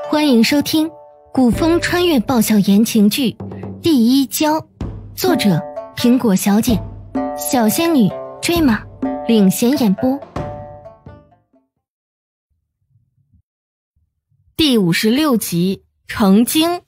欢迎收听古风穿越爆笑言情剧《第一娇》，作者苹果小姐，小仙女追马领衔演播。第56集，成精。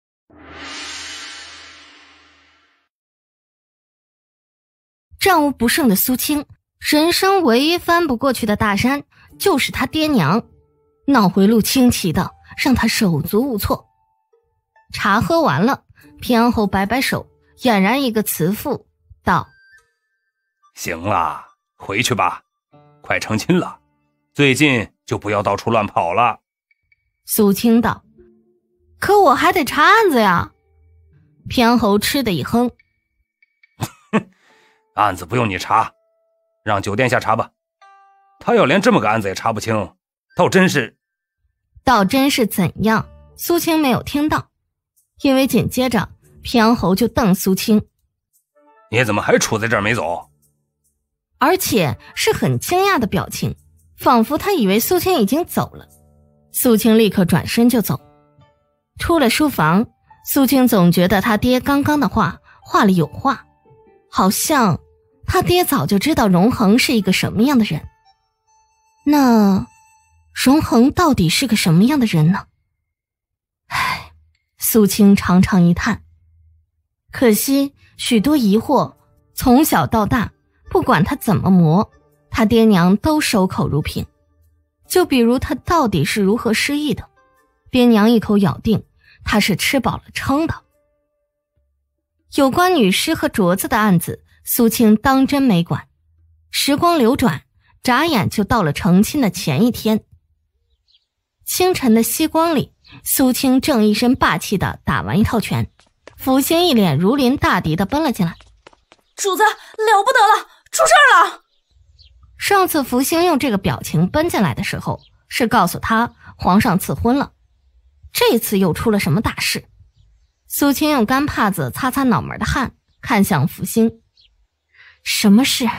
战无不胜的苏青，人生唯一翻不过去的大山就是他爹娘，脑回路清奇的让他手足无措。茶喝完了，平安后摆摆手，俨然一个慈父，道： 行了，回去吧，快成亲了，最近就不要到处乱跑了。 苏青道：可我还得查案子呀。平安侯吃的一哼： 案子不用你查，让九殿下查吧，他要连这么个案子也查不清，倒真是怎样？苏青没有听到， 因为紧接着平安侯就瞪苏青： 你怎么还杵在这儿没走？ 而且是很惊讶的表情，仿佛他以为苏青已经走了。苏青立刻转身就走。出了书房，苏青总觉得他爹刚刚的话里有话，好像他爹早就知道荣恒是一个什么样的人。那荣恒到底是个什么样的人呢？唉，苏青长长一叹，可惜许多疑惑从小到大，不管他怎么磨，他爹娘都守口如瓶。就比如他到底是如何失忆的，爹娘一口咬定他是吃饱了撑的。有关女尸和镯子的案子，苏青当真没管。时光流转，眨眼就到了成亲的前一天。清晨的夕光里，苏青正一身霸气地打完一套拳，福星一脸如临大敌地奔了进来： 主子，了不得了，出事了！ 上次福星用这个表情奔进来的时候，是告诉他皇上赐婚了，这次又出了什么大事？苏青用干帕子擦擦脑门的汗，看向福星：什么事？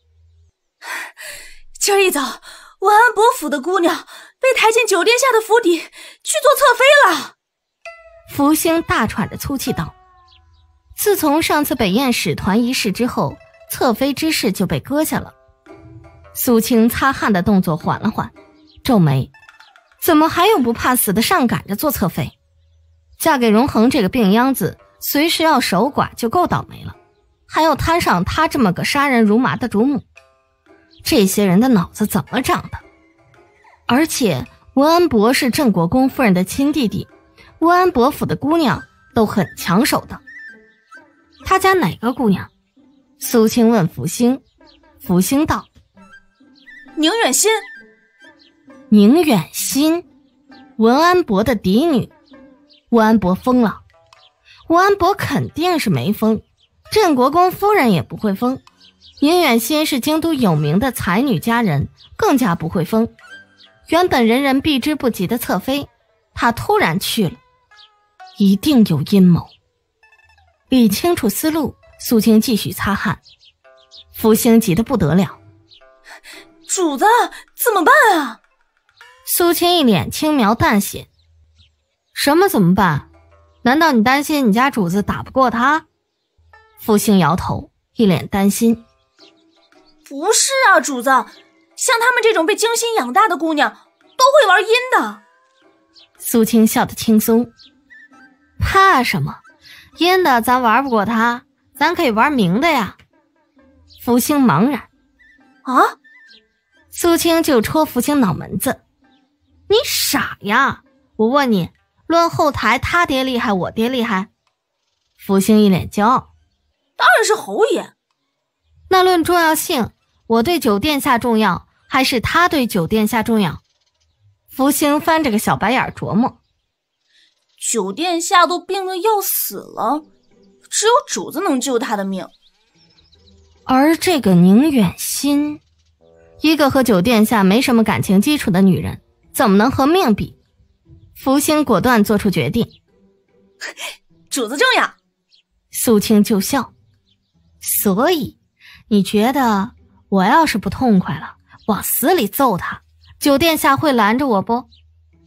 今儿一早，文安伯府的姑娘被抬进九殿下的府邸去做侧妃了。 福星大喘着粗气道：自从上次北宴使团一事之后，侧妃之事就被搁下了。苏青擦汗的动作缓了缓，皱眉：怎么还有不怕死的上赶着做侧妃？嫁给荣恒这个病秧子，随时要守寡就够倒霉了，还要摊上他这么个杀人如麻的主母，这些人的脑子怎么长的？而且文安伯是郑国公夫人的亲弟弟，文安伯府的姑娘都很抢手的。他家哪个姑娘？苏青问福星。福星道： 宁远心。 宁远心，文安伯的嫡女。文安伯疯了？文安伯肯定是没疯，郑国公夫人也不会疯。宁远心是京都有名的才女佳人，更加不会疯。原本人人避之不及的侧妃，她突然去了，一定有阴谋。理清楚思路，苏青继续擦汗。福星急得不得了： 主子，怎么办啊？ 苏青一脸轻描淡写：什么怎么办？难道你担心你家主子打不过他？福星摇头，一脸担心： 不是啊，主子，像他们这种被精心养大的姑娘都会玩阴的。 苏青笑得轻松：怕什么？阴的咱玩不过他，咱可以玩明的呀。福星茫然： 啊？ 苏青就戳福星脑门子：你傻呀，我问你，论后台他爹厉害我爹厉害？福星一脸骄傲： 当然是侯爷。 那论重要性，我对九殿下重要还是他对九殿下重要？福星翻着个小白眼琢磨： 九殿下都病得要死了，只有主子能救他的命。 而这个宁远心，一个和九殿下没什么感情基础的女人，怎么能和命比？福星果断做出决定： 主子重要。 苏青就笑：所以你觉得我要是不痛快了，往死里揍他，九殿下会拦着我不？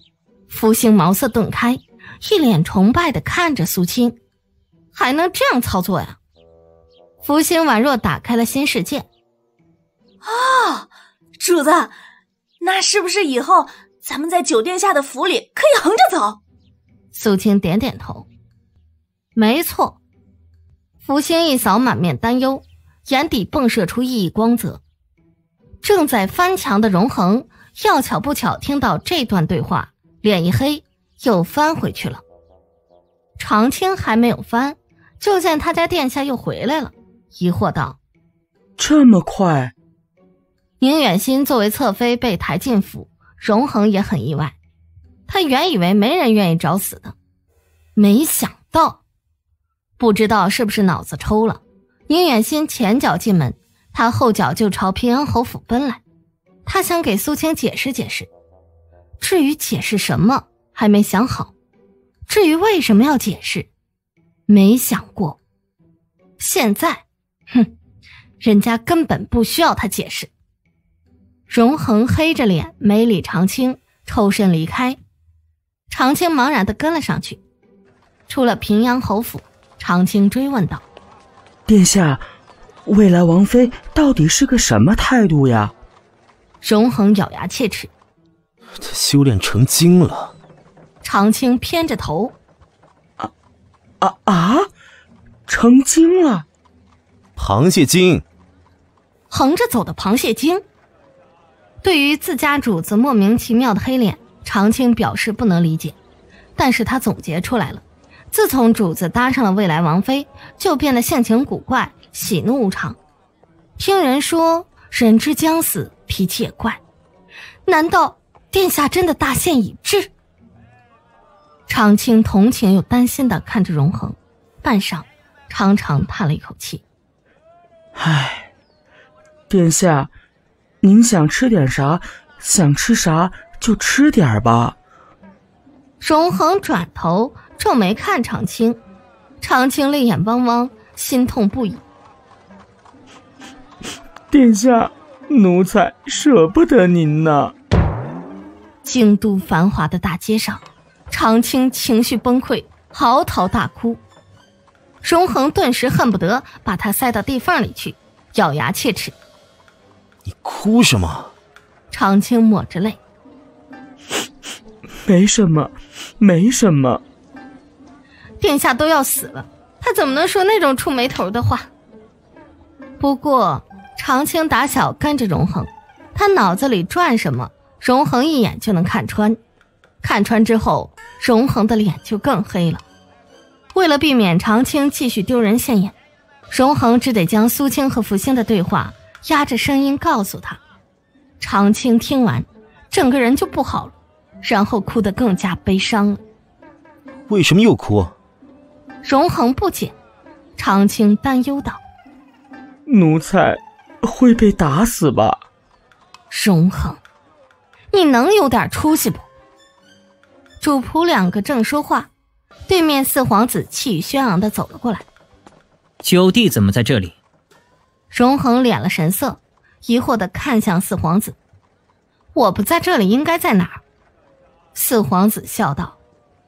福星茅塞顿开，一脸崇拜地看着苏青，还能这样操作呀？福星宛若打开了新世界。 哦，主子，那是不是以后咱们在九殿下的府里可以横着走？ 苏青点点头。没错。福星一扫满面担忧，眼底迸射出熠熠光泽。正在翻墙的荣恒要巧不巧听到这段对话，脸一黑，又翻回去了。长青还没有翻，就见他家殿下又回来了，疑惑道： 这么快？ 宁远心作为侧妃被抬进府，荣恒也很意外。他原以为没人愿意找死的，没想到，不知道是不是脑子抽了，宁远心前脚进门，他后脚就朝平阳侯府奔来。他想给苏青解释解释，至于解释什么还没想好，至于为什么要解释没想过。现在人家根本不需要他解释。荣恒黑着脸没理长青，抽身离开。长青茫然地跟了上去。出了平阳侯府，长青追问道： 殿下，未来王妃到底是个什么态度呀？ 荣恒咬牙切齿： 他修炼成精了。 长青偏着头： 成精了？ 螃蟹精。 横着走的螃蟹精。对于自家主子莫名其妙的黑脸，长青表示不能理解，但是他总结出来了，自从主子搭上了未来王妃，就变得性情古怪，喜怒无常。听人说人之将死，脾气也怪，难道殿下真的大限已至？长青同情又担心地看着荣恒，半晌长长叹了一口气： 唉，殿下，您想吃点啥，想吃啥就吃点吧。 荣恒转头皱眉看长青，长青泪眼汪汪，心痛不已。 殿下，奴才舍不得您呢。 京都繁华的大街上，长青情绪崩溃，嚎啕大哭。荣恒顿时恨不得把他塞到地缝里去，咬牙切齿： 你哭什么？ 长青抹着泪： 没什么，没什么。 殿下都要死了，他怎么能说那种触眉头的话？不过长青打小跟着荣恒，他脑子里转什么，荣恒一眼就能看穿。看穿之后，荣恒的脸就更黑了。为了避免长青继续丢人现眼，荣恒只得将苏青和福星的对话压着声音告诉他。长青听完，整个人就不好了，然后哭得更加悲伤了。 为什么又哭？ 荣恒不解，长青担忧道： 奴才会被打死吧？ 荣恒，你能有点出息不？主仆两个正说话，对面四皇子气宇轩昂地走了过来。 九弟怎么在这里？ 荣恒敛了神色，疑惑地看向四皇子：我不在这里应该在哪儿？四皇子笑道：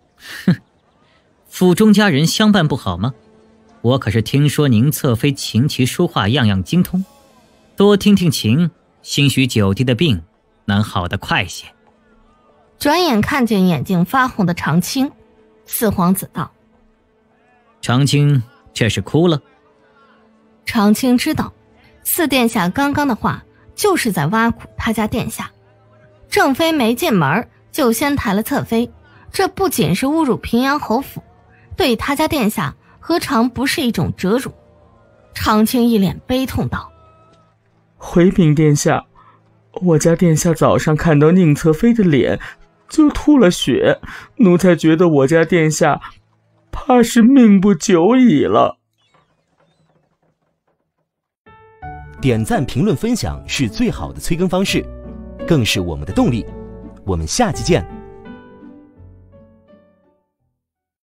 府中家人相伴不好吗？我可是听说您侧妃琴棋书画样样精通，多听听琴，兴许九弟的病能好得快些。 转眼看见眼睛发红的长青，四皇子道： 长青这是哭了？ 长青知道四殿下刚刚的话就是在挖苦他家殿下，正妃没进门就先抬了侧妃，这不仅是侮辱平阳侯府，对他家殿下何尝不是一种折辱？长青一脸悲痛道： 回禀殿下，我家殿下早上看到宁侧妃的脸就吐了血，奴才觉得我家殿下怕是命不久矣了。 点赞、评论、分享是最好的催更方式，更是我们的动力。我们下期见。